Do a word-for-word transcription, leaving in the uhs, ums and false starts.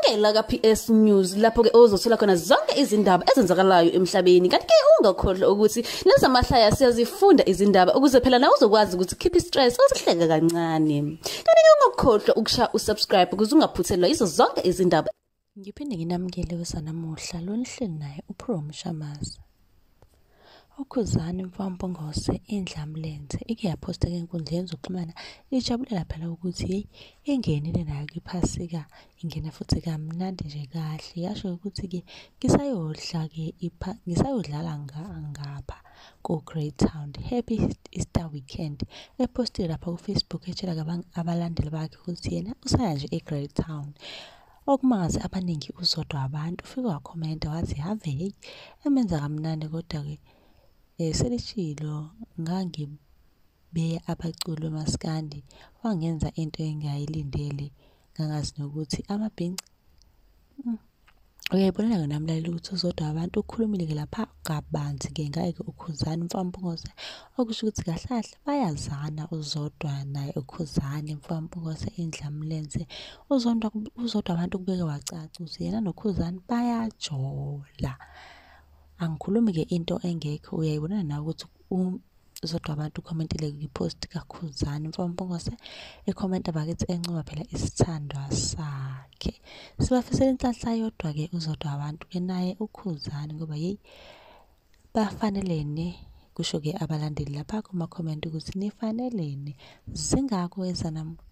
Ake la ka P S News lapho ke ozothola khona zonke izindaba ezenzakalayo emhlabeni. Kanti ke ungakhohlwa ukuthi lezi amahlaya siyazifunda izindaba ukuze phela nawe uzokwazi ukuthi keep stress uzihleke kancane. Kanti ke ungakhohlwa ukusha usubscribe ukuze ungaphuthelwa izo zonke izindaba. Ngiphinde nginamukele wesanamuhla lo nihleli naye uPro Mshamaza. UKhuzani mfambongose indlamlenze ike yaposta enkundleni zokuxhumana ijabulela phela ukuthi hey engenile nayo iphasika ingena futhi kamnandi nje kahle yasho ukuthi ke ngisayodla ke ipha ngisayodlala ngapha ku Great Town. Happy Easter weekend epostile lapha ku Facebook etshela abalandeli bakhe ukuthi yena usaya nje e Great Town. Okumangaze abaningi uZodwa wabantu ufike wakhomenta wathi have hey emenza kamnandi kodwa ke Eh selishilo ngangibe abaculi maskandi wangenza into engayilindele ngangazi nokuthi amabhinci uyayibonela ke namlaleli ukuthi uZodwa wabantu ukhulumile ke lapha kabanzi ke ngaye ke uKhuzani mfambongose okusho ukuthi kahlahle bayazana uZodwa naye uKhuzani mfambongose indlamlenze uZodwa uZodwa wabantu kubeke wacaca ukuthi yena noKhuzani bayajola. Angikhulumi ke into engekho uyayibona nawe ukuthi uZodwa wabantu commentile kwipost kaKhuzani mfambongose ecomment abakithi encoma phela isithandwa sakhe. Sibafisela inhlanhla yodwa ke uZodwa wabantu ke naye uKhuzani ngoba hey bafanelene kusho ke abalandeli lapha kuma comment ukuthi nifanelene zingako ezana